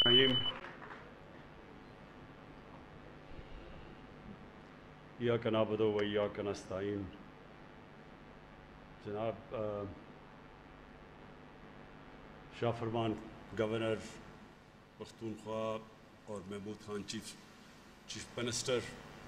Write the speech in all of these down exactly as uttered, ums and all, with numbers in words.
इय्याक नअबुदु व इय्याक नस्तईन। जनाब शाह फरमान गवर्नर पख्तूनख्वा और Mahmood Khan chief chief minister,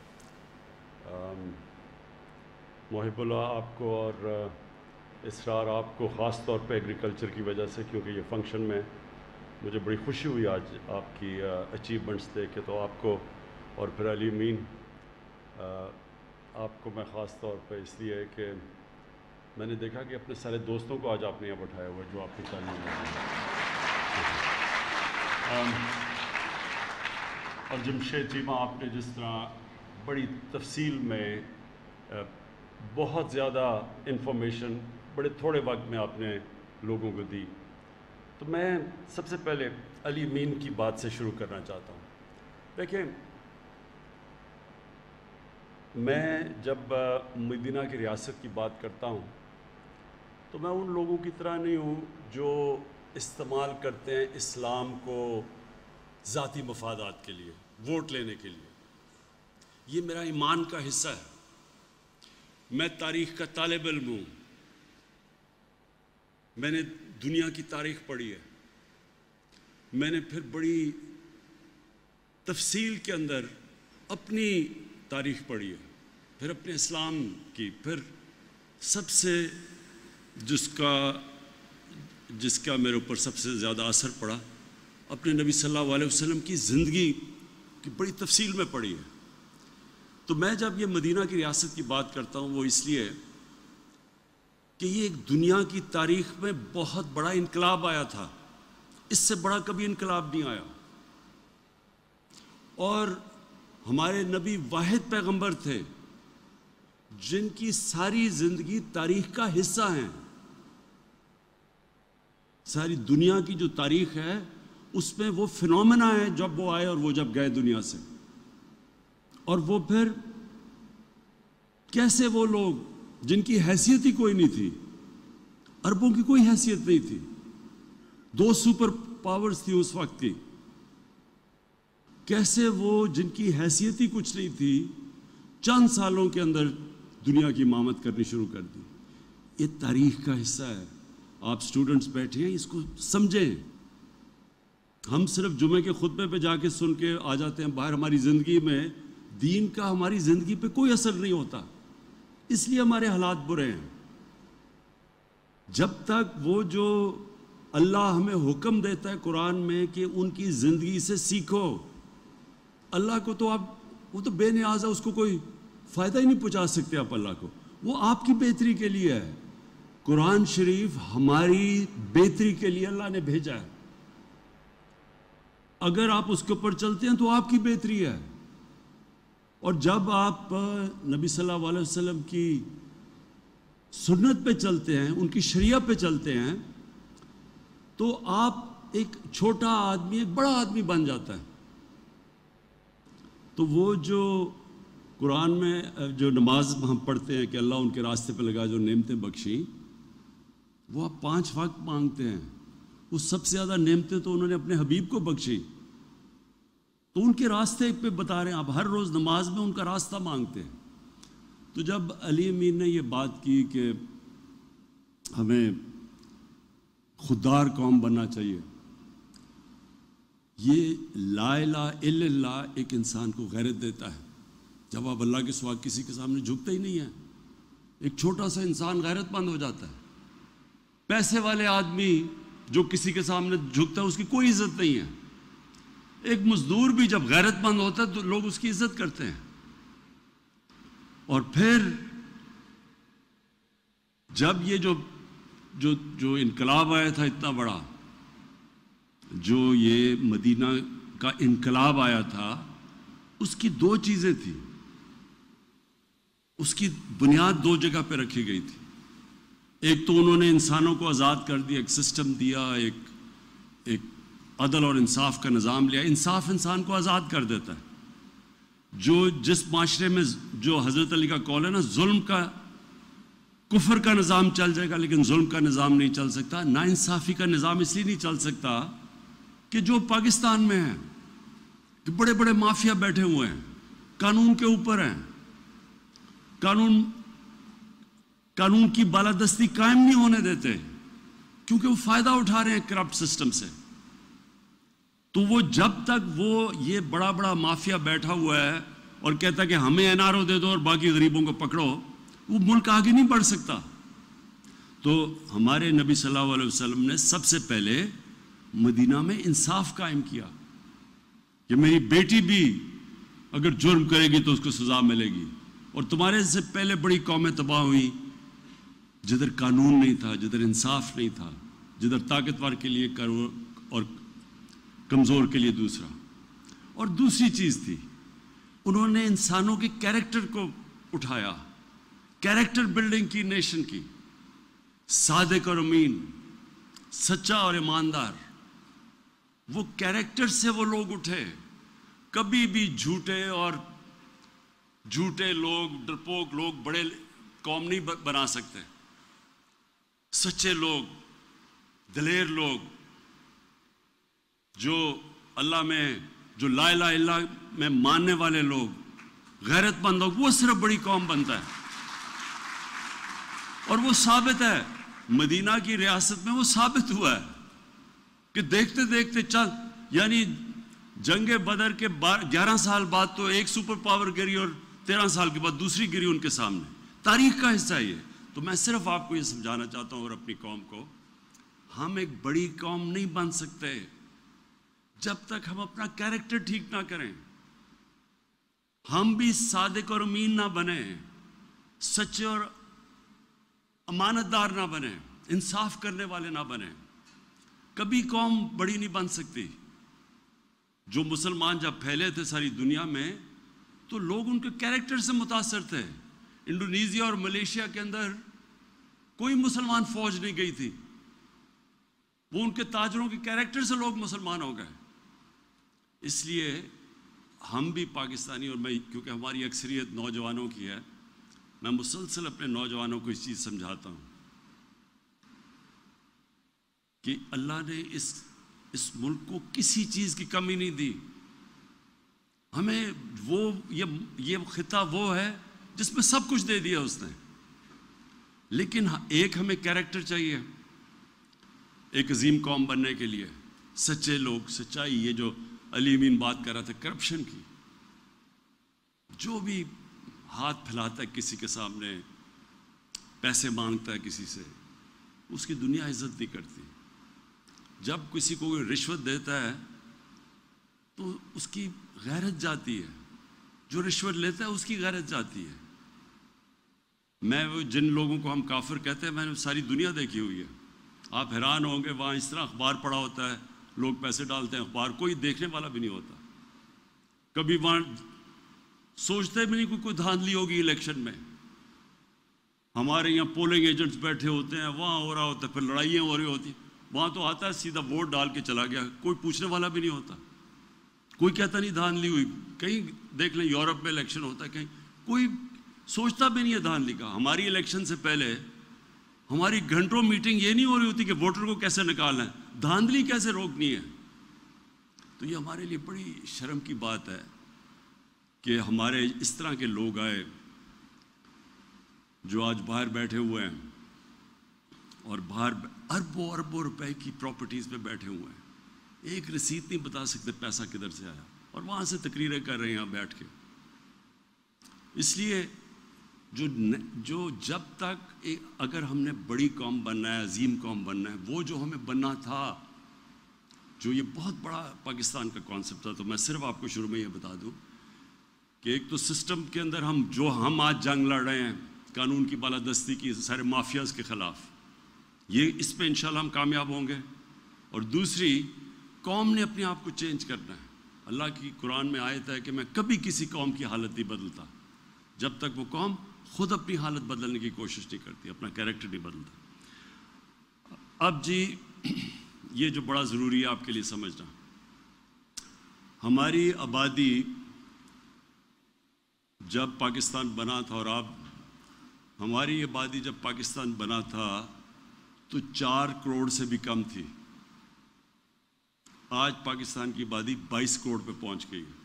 Mohibullah आपको और इसरार आपको ख़ास तौर पे एग्रीकल्चर की वजह से, क्योंकि ये फंक्शन में मुझे बड़ी खुशी हुई आज आपकी अचीवमेंट्स देख के, तो आपको और फिर अली मीन आपको मैं ख़ास तौर पे इसलिए कि मैंने देखा कि अपने सारे दोस्तों को आज आपने यहाँ बैठाया हुआ जो आपकी तालीम है। और जमशेद चीमा, आपने जिस तरह बड़ी तफसील में बहुत ज़्यादा इन्फॉर्मेशन बड़े थोड़े वक्त में आपने लोगों को दी, तो मैं सबसे पहले अली मीन की बात से शुरू करना चाहता हूँ। देखें, मैं जब मदीना की रियासत की बात करता हूँ तो मैं उन लोगों की तरह नहीं हूँ जो इस्तेमाल करते हैं इस्लाम को ज़ाती मफादात के लिए, वोट लेने के लिए। ये मेरा ईमान का हिस्सा है। मैं तारीख़ का तालिब इल्म हूँ, मैंने दुनिया की तारीख़ पढ़ी है, मैंने फिर बड़ी तफसील के अंदर अपनी तारीख़ पढ़ी है, फिर अपने इस्लाम की, फिर सबसे जिसका जिसका मेरे ऊपर सबसे ज़्यादा असर पड़ा अपने नबी सल्लल्लाहु अलैहि वसल्लम की ज़िंदगी की बड़ी तफसील में पढ़ी है। तो मैं जब ये मदीना की रियासत की बात करता हूँ वो इसलिए कि ये एक दुनिया की तारीख़ में बहुत बड़ा इनकलाब आया था, इससे बड़ा कभी इनकलाब नहीं आया। और हमारे नबी वाहिद पैगंबर थे जिनकी सारी ज़िंदगी तारीख़ का हिस्सा हैं। सारी दुनिया की जो तारीख़ है उसमें वो फिनोमेना है, जब वो आए और वो जब गए दुनिया से, और वो फिर कैसे वो लोग जिनकी हैसियत ही कोई नहीं थी, अरबों की कोई हैसियत नहीं थी, दो सुपर पावर्स थी उस वक्त की, कैसे वो जिनकी हैसियत ही कुछ नहीं थी चंद सालों के अंदर दुनिया की इमामत करनी शुरू कर दी। ये तारीख़ का हिस्सा है। आप स्टूडेंट्स बैठे हैं, इसको समझें। हम सिर्फ जुमे के खुतबे पे जाके सुन के आ जाते हैं बाहर, हमारी ज़िंदगी में दीन का हमारी ज़िंदगी पे कोई असर नहीं होता, इसलिए हमारे हालात बुरे हैं। जब तक वो जो अल्लाह हमें हुक्म देता है कुरान में कि उनकी ज़िंदगी से सीखो, अल्लाह को तो आप, वो तो बेनियाज़ है, उसको कोई फ़ायदा ही नहीं पहुँचा सकते आप अल्लाह को, वो आपकी बेहतरी के लिए है। कुरान शरीफ हमारी बेहतरी के लिए अल्लाह ने भेजा है। अगर आप उसके ऊपर चलते हैं तो आपकी बेहतरी है। और जब आप नबी सल्लल्लाहु अलैहि वसल्लम की सुन्नत पे चलते हैं, उनकी शरीयत पे चलते हैं, तो आप एक छोटा आदमी एक बड़ा आदमी बन जाता है। तो वो जो कुरान में जो नमाज हम पढ़ते हैं कि अल्लाह उनके रास्ते पे लगा जो नेमतें बख्शी, वो आप पांच वक्त मांगते हैं, वो सबसे ज़्यादा नेमतें तो उन्होंने अपने हबीब को बख्शी, तो उनके रास्ते पे बता रहे हैं आप हर रोज़ नमाज में उनका रास्ता मांगते हैं। तो जब अली अमीन ने ये बात की कि हमें खुददार कौम बनना चाहिए, ये ला इलाहा इल्लल्लाह एक इंसान को गैरत देता है। जब आप अल्लाह के सिवा किसी के सामने झुकते ही नहीं है, एक छोटा सा इंसान गैरतमंद हो जाता है। पैसे वाले आदमी जो किसी के सामने झुकता है उसकी कोई इज्जत नहीं है। एक मजदूर भी जब गैरतमंद होता है तो लोग उसकी इज्जत करते हैं। और फिर जब ये जो जो जो इनकलाब आया था इतना बड़ा, जो ये मदीना का इनकलाब आया था, उसकी दो चीज़ें थी, उसकी बुनियाद दो जगह पे रखी गई थी। एक तो उन्होंने इंसानों को आज़ाद कर दिया, एक सिस्टम दिया, एक एक अदल और इंसाफ का निज़ाम लिया। इंसाफ इंसान को आज़ाद कर देता है। जो जिस माशरे में जो हज़रत अली का कौल है ना, जुल्म का कुफर का निज़ाम चल जाएगा लेकिन जुल्म का निज़ाम नहीं चल सकता। नाइंसाफ़ी का निज़ाम इसलिए नहीं चल सकता کہ جو پاکستان میں ہیں کہ بڑے بڑے مافیا بیٹھے ہوئے ہیں، قانون کے اوپر ہیں، قانون قانون کی بالادستی قائم نہیں ہونے دیتے کیونکہ وہ فائدہ اٹھا رہے ہیں کرپٹ سسٹم سے. تو وہ جب تک وہ یہ بڑا بڑا مافیا بیٹھا ہوا ہے اور کہتا ہے کہ ہمیں این آر او دے دو اور باقی غریبوں کو پکڑو، وہ ملک آگے نہیں بڑھ سکتا. تو ہمارے نبی صلی اللہ علیہ وسلم نے سب سے پہلے مدینہ میں انصاف قائم کیا کہ میری بیٹی بھی اگر جرم کرے گی تو اس کو سزا ملے گی. اور تمہارے سے پہلے بڑی قومیں تباہ ہوئیں جدھر قانون نہیں تھا، جدھر انصاف نہیں تھا، جدھر طاقتور کے لیے اور کمزور کے لیے دوسرا. اور دوسری چیز تھی، انہوں نے انسانوں کے کیریکٹر کو اٹھایا، کیریکٹر بلڈنگ کی نیشن کی. صادق اور امین، سچا اور ایماندار، وہ کیریکٹر سے وہ لوگ اٹھے. کبھی بھی جھوٹے اور جھوٹے لوگ، ڈرپوک لوگ بڑے قوم نہیں بنا سکتے. سچے لوگ، دلیر لوگ، جو اللہ میں، جو لا الہ الا اللہ میں ماننے والے لوگ، غیرت مند لوگ، وہ صرف بڑی قوم بنتا ہے. اور وہ ثابت ہے، مدینہ کی ریاست میں وہ ثابت ہوا ہے کہ دیکھتے دیکھتے چند یعنی جنگ بدر کے گیارہ سال بعد تو ایک سپر پاور گری اور تیرہ سال کے بعد دوسری گری ان کے سامنے. تاریخ کا حصہ یہ. تو میں صرف آپ کو یہ سمجھانا چاہتا ہوں اور اپنی قوم کو، ہم ایک بڑی قوم نہیں بن سکتے جب تک ہم اپنا کیریکٹر ٹھیک نہ کریں. ہم بھی صادق اور امین نہ بنیں، سچے اور امانت دار نہ بنیں، انصاف کرنے والے نہ بنیں، کبھی قوم بڑی نہیں بن سکتی. جو مسلمان جب پھیلے تھے ساری دنیا میں تو لوگ ان کے کیریکٹر سے متاثر تھے. انڈونیزیا اور ملیشیا کے اندر کوئی مسلمان فوج نہیں گئی تھی، وہ ان کے تاجروں کے کیریکٹر سے لوگ مسلمان ہو گئے. اس لیے ہم بھی پاکستانی، اور میں کیونکہ ہماری اکثریت نوجوانوں کی ہے، میں مسلسل اپنے نوجوانوں کو اس چیز سمجھاتا ہوں کہ اللہ نے اس اس ملک کو کسی چیز کی کمی نہیں دی. ہمیں وہ یہ یہ خطہ وہ ہے جس میں سب کچھ دے دیا اس نے، لیکن ایک ہمیں کیریکٹر چاہیے ایک عظیم قوم بننے کے لیے. سچے لوگ، سچائی، یہ جو علی امین بات کر رہا تھا کرپشن کی، جو بھی ہاتھ پھیلاتا ہے کسی کے سامنے، پیسے مانگتا ہے کسی سے، اس کی دنیا عزت نہیں کرتی. جب کسی کو کوئی رشوت دیتا ہے تو اس کی غیرت جاتی ہے، جو رشوت لیتا ہے اس کی غیرت جاتی ہے. میں وہ جن لوگوں کو ہم کافر کہتے ہیں، میں نے ساری دنیا دیکھی ہوئی ہے. آپ حیران ہوں گے، وہاں اس طرح اخبار پڑا ہوتا ہے، لوگ پیسے ڈالتے ہیں، اخبار کوئی دیکھنے والا بھی نہیں ہوتا. کبھی وہاں سوچتے بھی نہیں کوئی کوئی دھاندلی ہوگی الیکشن میں. ہمارے یہاں پولنگ ایجنٹس بیٹھے ہوتے ہیں، وہاں ہو رہا ہوتا ہے، پھر لڑائیاں ہو رہی ہوتی، وہاں تو آتا ہے سیدھا ووٹ ڈال کے چلا گیا، کوئی پوچھنے والا بھی نہیں ہوتا، کوئی کہتا نہیں دھاندلی ہوئی. کہیں دیکھ لیں یورپ میں الیکشن ہوتا ہے، کہیں کوئی سوچتا بھی نہیں ہے دھاندلی کا. ہماری الیکشن سے پہلے ہماری گھنٹوں میٹنگ یہ نہیں ہو رہی ہوتی کہ ووٹر کو کیسے نکالنا ہے، دھاندلی کیسے روکنی ہے. تو یہ ہمارے لیے بڑی شرم کی بات ہے کہ ہمارے اس طرح کے لوگ آئے جو آج باہر بیٹھے ہوئے ہیں اور باہر اربوں اربوں روپے کی پراپرٹیز پہ بیٹھے ہوئے ہیں، ایک رسید نہیں بتا سکتے پیسہ کدھر سے آیا، اور وہاں سے تقریریں کر رہے ہیں یہاں بیٹھ کے. اس لیے جو جو جب تک اگر ہم نے بڑی قوم بننا ہے، عظیم قوم بننا ہے، وہ جو ہمیں بننا تھا، جو یہ بہت بڑا پاکستان کا کانسیپٹ تھا. تو میں صرف آپ کو شروع میں یہ بتا دوں کہ ایک تو سسٹم کے اندر ہم جو ہم آج جنگ لڑ رہے ہیں قانون کی بالادستی کی، سارے مافیاز کے خلاف، یہ اس پہ انشاءاللہ ہم کامیاب ہوں گے. اور دوسری، قوم نے اپنے آپ کو چینج کرنا ہے. اللہ کی قرآن میں آیت ہے کہ میں کبھی کسی قوم کی حالت نہیں بدلتا جب تک وہ قوم خود اپنی حالت بدلنے کی کوشش نہیں کرتی، اپنا کیریکٹر نہیں بدلتا. اب جی یہ جو بڑا ضروری ہے آپ کے لیے سمجھنا، ہماری آبادی جب پاکستان بنا تھا، اور آپ ہماری آبادی جب پاکستان بنا تھا تو چار کروڑ سے بھی کم تھی. آج پاکستان کی آبادی بائیس کروڑ پہ پہنچ گئی ہے،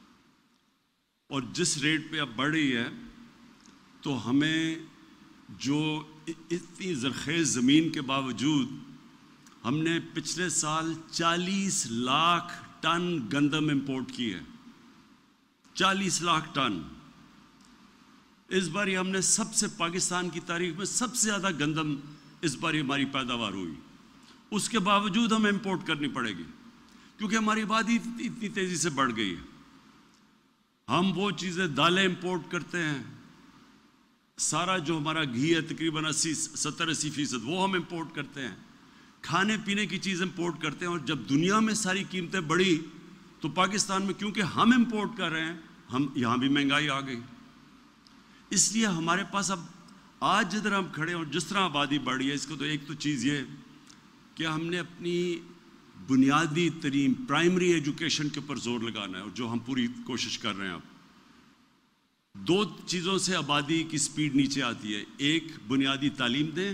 اور جس ریٹ پہ اب بڑھ رہی ہے تو ہمیں جو اتنی زرخیز زمین کے باوجود ہم نے پچھلے سال چالیس لاکھ ٹن گندم امپورٹ کی ہے، چالیس لاکھ ٹن۔ اس بار ہم نے سب سے پاکستان کی تاریخ میں سب سے زیادہ گندم اس بار ہماری پیداوار ہوئی، اس کے باوجود ہمیں امپورٹ کرنی پڑے گی کیونکہ ہماری آبادی اتنی تیزی سے بڑھ گئی ہے۔ ہم وہ چیزیں دالیں امپورٹ کرتے ہیں، سارا جو ہمارا گھی ہے تقریباً اسی ستر اسی فیصد وہ ہم امپورٹ کرتے ہیں، کھانے پینے کی چیز امپورٹ کرتے ہیں، اور جب دنیا میں ساری قیمتیں بڑھی تو پاکستان میں کیونکہ ہم امپورٹ کر رہے ہیں، ہم یہاں بھی مہنگائی آ گئی۔ اس لیے ہمارے پاس اب آج جدھر ہم کھڑے ہیں اور جس طرح آبادی بڑھ رہی ہے، اس کو تو ایک تو چیز یہ کہ ہم نے اپنی بنیادی ترین پرائمری ایجوکیشن کے اوپر زور لگانا ہے، اور جو ہم پوری کوشش کر رہے ہیں۔ اب دو چیزوں سے آبادی کی سپیڈ نیچے آتی ہے، ایک بنیادی تعلیم دیں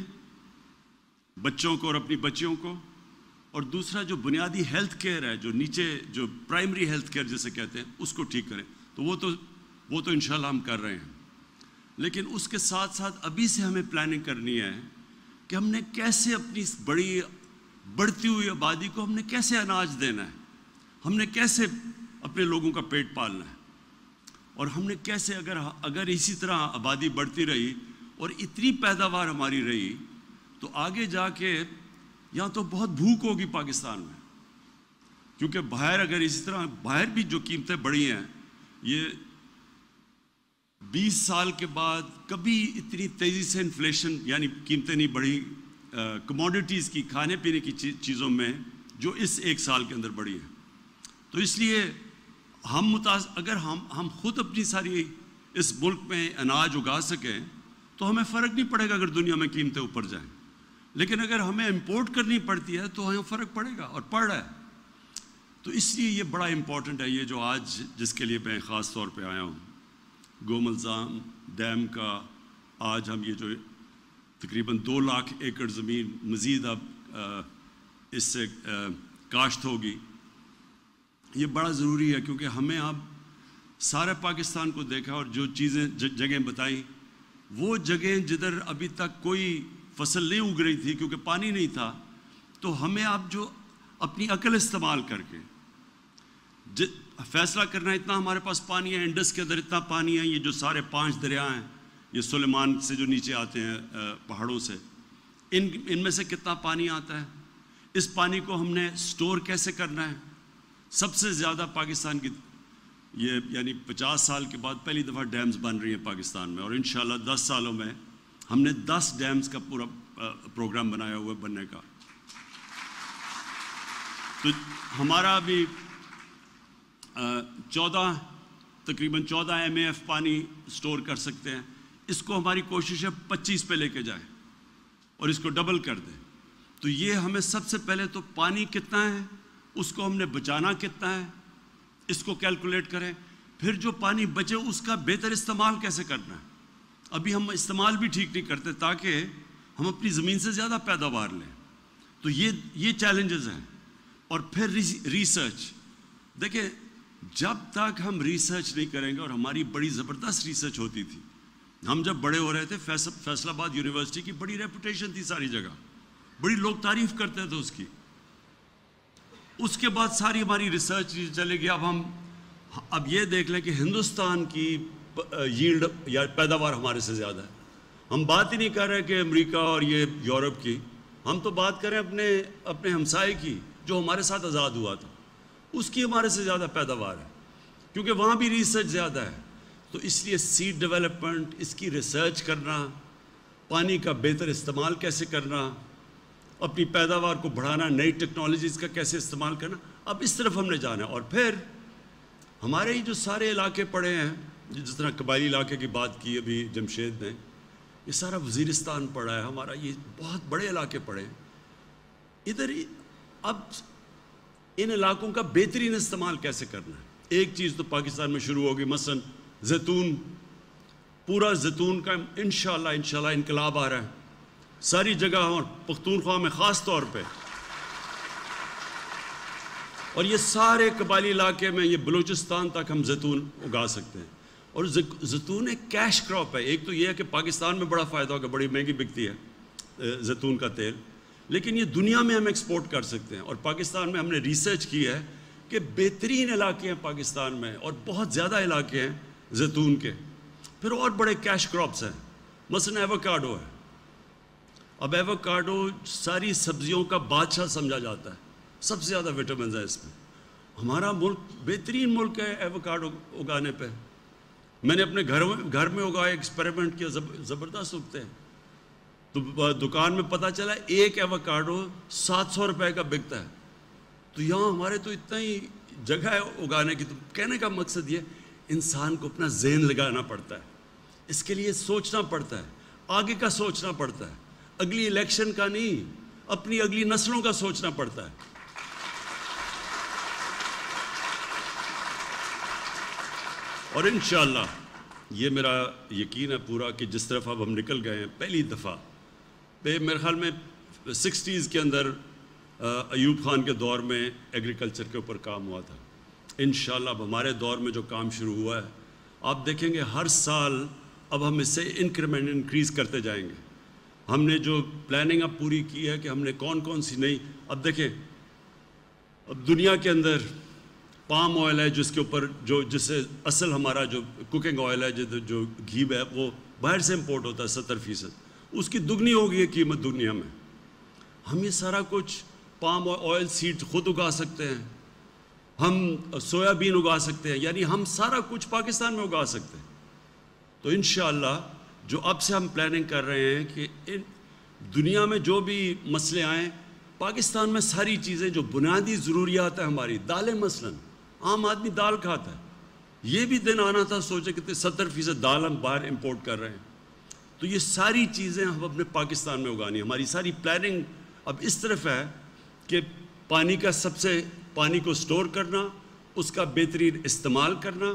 بچوں کو اور اپنی بچیوں کو، اور دوسرا جو بنیادی ہیلتھ کیئر ہے، جو نیچے جو پرائمری ہیلتھ کیئر جسے کہتے ہیں، اس کو ٹھیک کریں۔ تو وہ تو وہ تو انشاءاللہ ہم کر رہے ہیں، لیکن اس کے ساتھ ساتھ ابھی سے ہمیں پلاننگ کرنی ہے کہ ہم نے کیسے اپنی اس بڑی بڑھتی ہوئی آبادی کو ہم نے کیسے اناج دینا ہے، ہم نے کیسے اپنے لوگوں کا پیٹ پالنا ہے، اور ہم نے کیسے اگر اگر اسی طرح آبادی بڑھتی رہی اور اتنی پیداوار ہماری رہی تو آگے جا کے یہاں تو بہت بھوک ہوگی پاکستان میں، کیونکہ باہر اگر اسی طرح باہر بھی جو قیمتیں بڑھی ہیں، یہ بیس سال کے بعد کبھی اتنی تیزی سے انفلیشن یعنی قیمتیں نہیں بڑھی کموڈیٹیز کی، کھانے پینے کی چیزوں میں، جو اس ایک سال کے اندر بڑھی ہے۔ تو اس لیے ہم متاثر اگر ہم ہم خود اپنی ساری اس ملک میں اناج اگا سکیں تو ہمیں فرق نہیں پڑے گا اگر دنیا میں قیمتیں اوپر جائیں، لیکن اگر ہمیں امپورٹ کرنی پڑتی ہے تو ہمیں فرق پڑے گا، اور پڑ رہا ہے۔ تو اس لیے یہ بڑا امپورٹنٹ ہے، یہ جو آج جس کے لیے میں خاص طور پہ آیا ہوں، گوملزام ڈیم کا آج ہم یہ جو تقریباً دو لاکھ ایکڑ زمین مزید اب اس سے کاشت ہوگی، یہ بڑا ضروری ہے، کیونکہ ہمیں اب سارے پاکستان کو دیکھا اور جو چیزیں جگہیں بتائیں، وہ جگہیں جدھر ابھی تک کوئی فصل نہیں اگ رہی تھی کیونکہ پانی نہیں تھا، تو ہمیں اب جو اپنی عقل استعمال کر کے فیصلہ کرنا ہے، اتنا ہمارے پاس پانی ہے، انڈس کے اندر اتنا پانی ہے، یہ جو سارے پانچ دریا ہیں، یہ سلیمان سے جو نیچے آتے ہیں پہاڑوں سے، ان ان میں سے کتنا پانی آتا ہے، اس پانی کو ہم نے سٹور کیسے کرنا ہے۔ سب سے زیادہ پاکستان کی یہ یعنی پچاس سال کے بعد پہلی دفعہ ڈیمز بن رہی ہیں پاکستان میں، اور انشاءاللہ دس سالوں میں ہم نے دس ڈیمز کا پورا پروگرام بنایا ہوا ہے بننے کا۔ تو ہمارا بھی چودہ تقریباً چودہ ایم اے ایف پانی سٹور کر سکتے ہیں، اس کو ہماری کوشش ہے پچیس پہ لے کے جائیں اور اس کو ڈبل کر دیں۔ تو یہ ہمیں سب سے پہلے تو پانی کتنا ہے، اس کو ہم نے بچانا کتنا ہے، اس کو کیلکولیٹ کریں، پھر جو پانی بچے اس کا بہتر استعمال کیسے کرنا ہے۔ ابھی ہم استعمال بھی ٹھیک نہیں کرتے تاکہ ہم اپنی زمین سے زیادہ پیداوار لیں، تو یہ یہ چیلنجز ہیں۔ اور پھر ریسرچ، دیکھیں جب تک ہم ریسرچ نہیں کریں گے، اور ہماری بڑی زبردست ریسرچ ہوتی تھی، ہم جب بڑے ہو رہے تھے فیصل آباد یونیورسٹی کی بڑی ریپوٹیشن تھی ساری جگہ، بڑی لوگ تعریف کرتے تھے اس کی، اس کے بعد ساری ہماری ریسرچ چلے گی۔ اب ہم اب یہ دیکھ لیں کہ ہندوستان کی ییلڈ یا پیداوار ہمارے سے زیادہ ہے، ہم بات ہی نہیں کر رہے کہ امریکہ اور یہ یورپ کی، ہم تو بات کریں اپنے اپنے ہمسائے کی جو ہمارے ساتھ آزاد ہوا تھا، اس کی ہمارے سے زیادہ پیداوار ہے، کیونکہ وہاں بھی ریسرچ زیادہ ہے۔ تو اس لیے سیڈ ڈیولپمنٹ، اس کی ریسرچ کرنا، پانی کا بہتر استعمال کیسے کرنا، اپنی پیداوار کو بڑھانا، نئی ٹیکنالوجیز کا کیسے استعمال کرنا، اب اس طرف ہم نے جانا ہے۔ اور پھر ہمارے ہی جو سارے علاقے پڑے ہیں، جس طرح قبائلی علاقے کی بات کی ابھی جمشید نے، یہ سارا وزیرستان پڑا ہے ہمارا، یہ بہت بڑے علاقے پڑے ہیں ادھر۔ اب ان علاقوں کا بہترین استعمال کیسے کرنا ہے؟ ایک چیز تو پاکستان میں شروع ہوگی، مثلا زیتون، پورا زیتون کا انشاءاللہ انشاءاللہ انقلاب آ رہا ہے ساری جگہ، اور پختونخوا میں خاص طور پہ اور یہ سارے قبائلی علاقے میں یہ بلوچستان تک ہم زیتون اگا سکتے ہیں. اور زیتون ایک کیش کراپ ہے. ایک تو یہ ہے کہ پاکستان میں بڑا فائدہ ہوگا, بڑی مہنگی بکتی ہے زیتون کا تیل, لیکن یہ دنیا میں ہم ایکسپورٹ کر سکتے ہیں. اور پاکستان میں ہم نے ریسرچ کی ہے کہ بہترین علاقے ہیں پاکستان میں, اور بہت زیادہ علاقے ہیں زیتون کے. پھر اور بڑے کیش کراپس ہیں, مثلا ایووکاڈو ہے. اب ایووکاڈو ساری سبزیوں کا بادشاہ سمجھا جاتا ہے, سب سے زیادہ وٹامنز ہے اس میں. ہمارا ملک بہترین ملک ہے ایووکاڈو اگانے پہ. میں نے اپنے گھر میں گھر میں اگائے, ایکسپیریمنٹ کیا, زبردست اگتے ہیں. تو دکان میں پتہ چلا ایک ایووکاڈو سات سو روپے کا بکتا ہے. تو یہاں ہمارے تو اتنا ہی جگہ ہے اگانے کی. تو کہنے کا مقصد یہ, انسان کو اپنا ذہن لگانا پڑتا ہے, اس کے لیے سوچنا پڑتا ہے, آگے کا سوچنا پڑتا ہے, اگلی الیکشن کا نہیں, اپنی اگلی نسلوں کا سوچنا پڑتا ہے. اور انشاءاللہ یہ میرا یقین ہے پورا کہ جس طرف اب ہم نکل گئے ہیں, پہلی دفعہ پہ میرے خیال میں سکسٹیز کے اندر ایوب خان کے دور میں ایگریکلچر کے اوپر کام ہوا تھا. انشاءاللہ اب ہمارے دور میں جو کام شروع ہوا ہے, آپ دیکھیں گے ہر سال اب ہم اس سے انکریمنٹ انکریز کرتے جائیں گے. ہم نے جو پلاننگ اب پوری کی ہے کہ ہم نے کون کون سی نئی, اب دیکھیں اب دنیا کے اندر پام آئل ہے جس کے اوپر جو جس سے اصل ہمارا جو کوکنگ آئل ہے, جو جو گھی ہے وہ باہر سے امپورٹ ہوتا ہے ستر فیصد, اس کی دگنی ہو گئی ہے قیمت دنیا میں. ہم یہ سارا کچھ پام آئل سیڈ خود اگا سکتے ہیں, ہم سویا بین اگا سکتے ہیں, یعنی ہم سارا کچھ پاکستان میں اگا سکتے ہیں. تو انشاءاللہ جو اب سے ہم پلاننگ کر رہے ہیں کہ ان دنیا میں جو بھی مسئلے آئیں, پاکستان میں ساری چیزیں جو بنیادی ضروریات ہیں ہماری, دالیں مثلاً, عام آدمی دال کھاتا ہے, یہ بھی دن آنا تھا سوچے کتنے ستر فیصد دال ہم باہر امپورٹ کر رہے ہیں. تو یہ ساری چیزیں ہم اپنے پاکستان میں اگانی. ہماری ساری پلاننگ اب اس طرف ہے کہ پانی کا سب سے پانی کو سٹور کرنا, اس کا بہترین استعمال کرنا,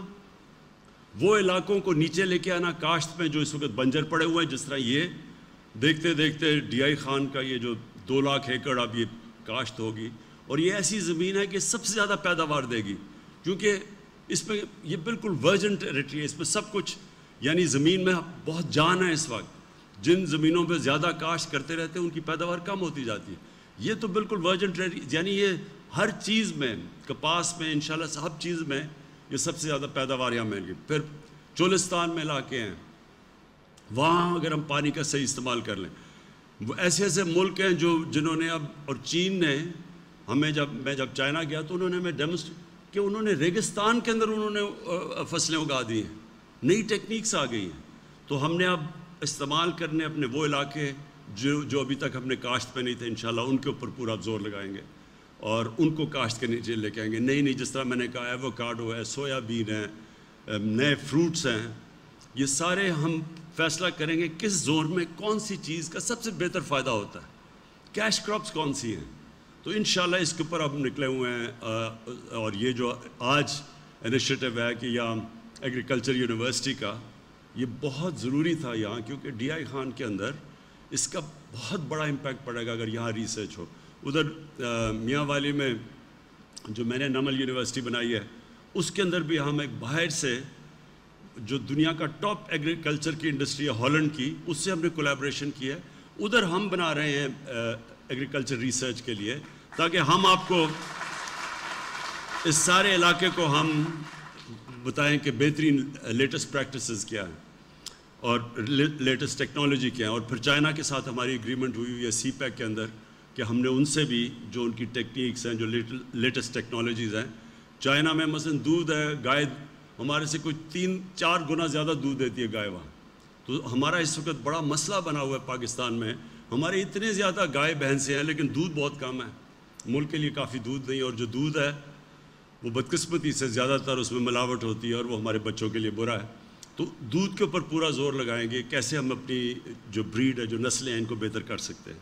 وہ علاقوں کو نیچے لے کے آنا کاشت میں جو اس وقت بنجر پڑے ہوئے ہیں. جس طرح یہ دیکھتے دیکھتے ڈی آئی خان کا یہ جو دو لاکھ ایکڑ اب یہ کاشت ہوگی, اور یہ ایسی زمین ہے کہ سب سے زیادہ پیداوار دے گی, کیونکہ اس میں یہ بالکل ورجن ٹیریٹری ہے, اس میں سب کچھ یعنی زمین میں بہت جان ہے. اس وقت جن زمینوں پہ زیادہ کاشت کرتے رہتے ہیں ان کی پیداوار کم ہوتی جاتی ہے. یہ تو بالکل ورجن ٹیریٹری, یعنی یہ ہر چیز میں, کپاس میں انشاءاللہ سب چیز میں یہ سب سے زیادہ پیداوار یہاں ملے گی. پھر چولستان میں علاقے ہیں, وہاں اگر ہم پانی کا صحیح استعمال کر لیں, وہ ایسے ایسے ملک ہیں جو جنہوں نے اب, اور چین نے ہمیں, جب میں جب چائنا گیا تو انہوں نے ہمیں ڈیمونسٹریٹ کہ انہوں نے ریگستان کے اندر انہوں نے فصلیں اگا دی ہیں, نئی ٹیکنیکس آ گئی ہیں. تو ہم نے اب استعمال کرنے اپنے وہ علاقے جو جو ابھی تک ہم نے کاشت پہ نہیں تھے, انشاءاللہ ان کے اوپر پورا زور لگائیں گے اور ان کو کاشت کے نیچے لے کے آئیں گے. نئی نئی جس طرح میں نے کہا ایووکاڈو ہے, سویا بین ہے, نئے فروٹس ہیں, یہ سارے ہم فیصلہ کریں گے کس زون میں کون سی چیز کا سب سے بہتر فائدہ ہوتا ہے, کیش کراپس کون سی ہیں. تو انشاءاللہ اس کے اوپر ہم نکلے ہوئے ہیں. اور یہ جو آج انیشیٹو ہے کہ یہاں ایگریکلچر یونیورسٹی کا, یہ بہت ضروری تھا یہاں, کیونکہ ڈی آئی خان کے اندر اس کا بہت بڑا امپیکٹ پڑے گا اگر یہاں ریسرچ ہو. ادھر میاں والی میں جو میں نے نمل یونیورسٹی بنائی ہے, اس کے اندر بھی ہم ایک باہر سے جو دنیا کا ٹاپ ایگریکلچر کی انڈسٹری ہے ہالینڈ کی, اس سے ہم نے کولیبریشن کی ہے. ادھر ہم بنا رہے ہیں ایگریکلچر ریسرچ کے لیے, تاکہ ہم آپ کو اس سارے علاقے کو ہم بتائیں کہ بہترین لیٹسٹ پریکٹسز کیا ہیں اور لیٹسٹ ٹیکنالوجی کیا ہے. اور پھر چائنا کے ساتھ ہماری اگریمنٹ ہوئی ہوئی ہے سی پیک کے اندر کہ ہم نے ان سے بھی جو ان کی ٹیکنیکس ہیں, جو لیٹسٹ ٹیکنالوجیز ہیں. چائنا میں مثلا دودھ ہے, گائے ہمارے سے کوئی تین چار گنا زیادہ دودھ دیتی ہے گائے وہاں. تو ہمارا اس وقت بڑا مسئلہ بنا ہوا ہے پاکستان میں, ہمارے اتنے زیادہ گائے بھینسیں ہیں لیکن دودھ بہت کم ہے, ملک کے لیے کافی دودھ نہیں, اور جو دودھ ہے وہ بدقسمتی سے زیادہ تر اس میں ملاوٹ ہوتی ہے اور وہ ہمارے بچوں کے لیے برا ہے. تو دودھ کے اوپر پورا زور لگائیں گے, کیسے ہم اپنی جو بریڈ ہے, جو نسلیں ہیں, ان کو بہتر کر سکتے ہیں.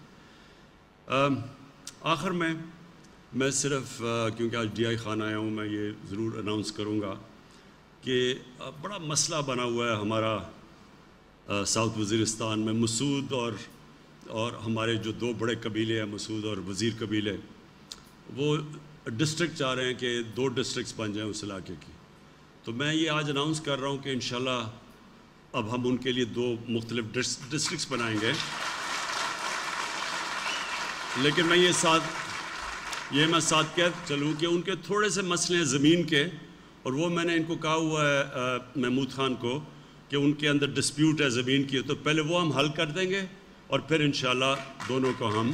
آخر میں میں صرف کیونکہ آج ڈی آئی خان آیا ہوں, میں یہ ضرور اناؤنس کروں گا کہ بڑا مسئلہ بنا ہوا ہے ہمارا ساؤتھ وزیرستان میں. مسعود اور اور ہمارے جو دو بڑے قبیلے ہیں, مسعود اور وزیر قبیلے, وہ ڈسٹرکٹ چاہ رہے ہیں کہ دو ڈسٹرکٹس بن جائیں اس علاقے کی. تو میں یہ آج اناؤنس کر رہا ہوں کہ انشاءاللہ اب ہم ان کے لیے دو مختلف ڈسٹرکٹس بنائیں گے. لیکن میں یہ ساتھ یہ میں ساتھ کہہ چلوں کہ ان کے تھوڑے سے مسئلے ہیں زمین کے, اور وہ میں نے ان کو کہا ہوا ہے محمود خان کو کہ ان کے اندر ڈسپیوٹ ہے زمین کی, تو پہلے وہ ہم حل کر دیں گے اور پھر انشاءاللہ دونوں کو ہم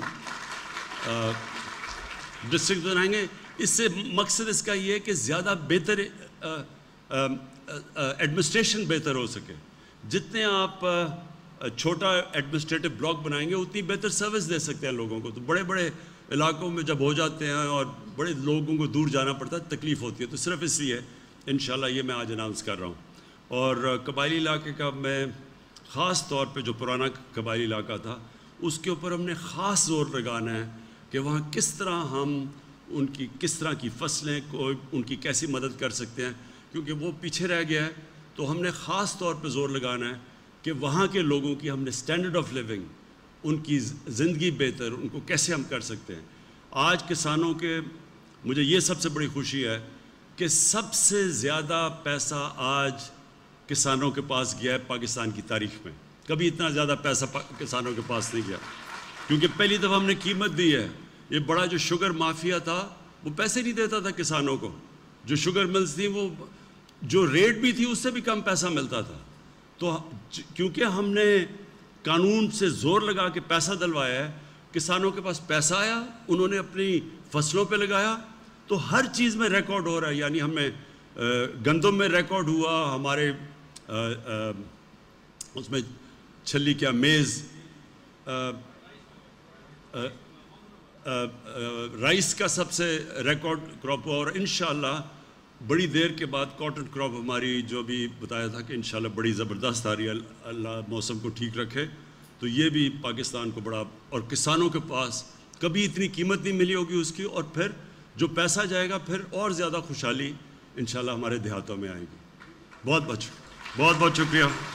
ڈسٹرکٹ بنائیں گے. اس سے مقصد اس کا یہ ہے کہ زیادہ بہتر ایڈمنسٹریشن بہتر ہو سکے. جتنے آپ چھوٹا ایڈمنسٹریٹو بلاک بنائیں گے اتنی بہتر سروس دے سکتے ہیں لوگوں کو. تو بڑے بڑے علاقوں میں جب ہو جاتے ہیں اور بڑے لوگوں کو دور جانا پڑتا ہے, تکلیف ہوتی ہے. تو صرف اس لیے انشاءاللہ یہ میں آج اناؤنس کر رہا ہوں. اور قبائلی علاقے کا میں خاص طور پہ جو پرانا قبائلی علاقہ تھا اس کے اوپر ہم نے خاص زور لگانا ہے کہ وہاں کس طرح ہم ان کی کس طرح کی فصلیں کو ان کی کیسی مدد کر سکتے ہیں, کیونکہ وہ پیچھے رہ گیا ہے. تو ہم نے خاص طور پہ زور لگانا ہے کہ وہاں کے لوگوں کی ہم نے سٹینڈرڈ آف لیونگ, ان کی زندگی بہتر, ان کو کیسے ہم کر سکتے ہیں. آج کسانوں کے مجھے یہ سب سے بڑی خوشی ہے کہ سب سے زیادہ پیسہ آج کسانوں کے پاس گیا ہے پاکستان کی تاریخ میں. کبھی اتنا زیادہ پیسہ کسانوں کے پاس نہیں گیا, کیونکہ پہلی دفعہ ہم نے قیمت دی ہے. یہ بڑا جو شوگر مافیا تھا وہ پیسے نہیں دیتا تھا کسانوں کو. جو شوگر ملز تھیں وہ جو ریٹ بھی تھی اس سے بھی کم پیسہ ملتا تھا. تو کیونکہ ہم نے قانون سے زور لگا کے پیسہ دلوایا ہے, کسانوں کے پاس پیسہ آیا, انہوں نے اپنی فصلوں پہ لگایا, تو ہر چیز میں ریکارڈ ہو رہا ہے. یعنی ہمیں گندم میں ریکارڈ ہوا, ہمارے اس میں چھلی کیا میز رائس کا سب سے ریکارڈ کراپ ہوا, اور انشاءاللہ بڑی دیر کے بعد کاٹن کراپ ہماری جو بھی بتایا تھا کہ انشاءاللہ بڑی زبردست آ رہی ہے, اللہ موسم کو ٹھیک رکھے. تو یہ بھی پاکستان کو بڑا, اور کسانوں کے پاس کبھی اتنی قیمت نہیں ملی ہوگی اس کی, اور پھر جو پیسہ جائے گا پھر اور زیادہ خوشحالی انشاءاللہ ہمارے دیہاتوں میں آئے گی. بہت بہت بہت بہت شکریہ.